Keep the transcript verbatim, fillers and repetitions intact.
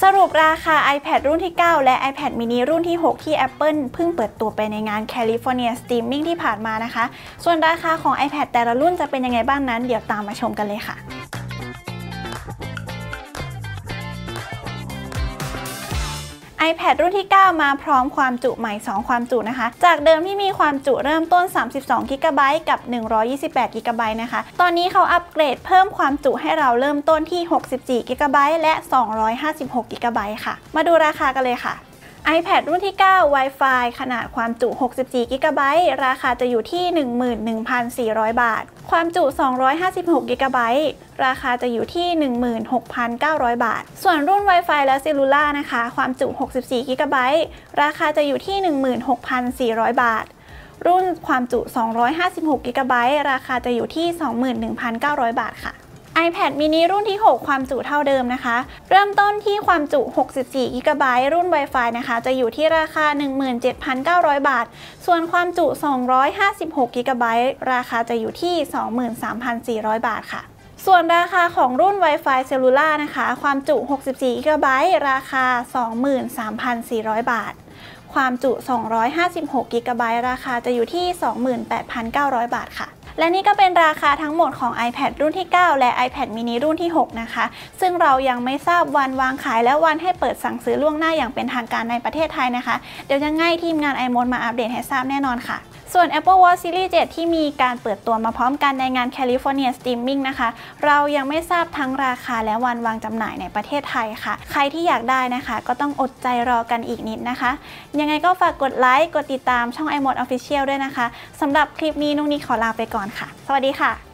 สรุปราคา iPad รุ่นที่ เก้า และ iPad mini รุ่นที่ หก ที่ Apple เพิ่งเปิดตัวไปในงาน California Streaming ที่ผ่านมานะคะส่วนราคาของ iPad แต่ละรุ่นจะเป็นยังไงบ้างนั้นเดี๋ยวตามมาชมกันเลยค่ะiPad รุ่นที่ เก้า มาพร้อมความจุใหม่ สอง ความจุนะคะจากเดิมที่มีความจุเริ่มต้น สามสิบสอง กิกะไบต์ กับ หนึ่งร้อยยี่สิบแปด กิกะไบต์ นะคะตอนนี้เขาอัปเกรดเพิ่มความจุให้เราเริ่มต้นที่ หกสิบสี่ กิกะไบต์ และ สองร้อยห้าสิบหก กิกะไบต์ ค่ะมาดูราคากันเลยค่ะiPad รุ่นที่ เก้า Wi-Fi ขนาดความจุ หกสิบสี่ กิกะไบต์ ราคาจะอยู่ที่ หนึ่งหมื่นหนึ่งพันสี่ร้อย บาทความจุ สองร้อยห้าสิบหก กิกะไบต์ ราคาจะอยู่ที่ หนึ่งหมื่นหกพันเก้าร้อย บาทส่วนรุ่น Wi-Fi และ Cellular นะคะความจุ หกสิบสี่ กิกะไบต์ ราคาจะอยู่ที่ หนึ่งหมื่นหกพันสี่ร้อย บาทรุ่นความจุ สองร้อยห้าสิบหก กิกะไบต์ ราคาจะอยู่ที่ สองหมื่นหนึ่งพันเก้าร้อย บาทค่ะiPad mini รุ่นที่ หก ความจุเท่าเดิมนะคะเริ่มต้นที่ความจุ หกสิบสี่ กิกะไบต์ รุ่น Wi-Fi นะคะจะอยู่ที่ราคา หนึ่งหมื่นเจ็ดพันเก้าร้อย บาทส่วนความจุ สองร้อยห้าสิบหก กิกะไบต์ ราคาจะอยู่ที่ สองหมื่นสามพันสี่ร้อย บาทค่ะส่วนราคาของรุ่น Wi-Fi Cellular นะคะความจุ หกสิบสี่ กิกะไบต์ ราคา สองหมื่นสามพันสี่ร้อย บาทความจุ สองร้อยห้าสิบหก กิกะไบต์ ราคาจะอยู่ที่ สองหมื่นแปดพันเก้าร้อย บาทค่ะและนี่ก็เป็นราคาทั้งหมดของ iPad รุ่นที่ เก้า และ iPad mini รุ่นที่ หก นะคะซึ่งเรายังไม่ทราบวันวางขายและวันให้เปิดสั่งซื้อล่วงหน้าอย่างเป็นทางการในประเทศไทยนะคะเดี๋ยวจะง่ายทีมงาน iMode มาอัปเดตให้ทราบแน่นอนค่ะส่วน Apple Watch Series เจ็ด ที่มีการเปิดตัวมาพร้อมกันในงาน California Streaming นะคะเรายังไม่ทราบทั้งราคาและวันวางจำหน่ายในประเทศไทยค่ะใครที่อยากได้นะคะก็ต้องอดใจรอกันอีกนิดนะคะยังไงก็ฝากกดไลค์กดติดตามช่อง iMode Official ด้วยนะคะสำหรับคลิปนี้นุ้งนี้ขอลาไปก่อนค่ะสวัสดีค่ะ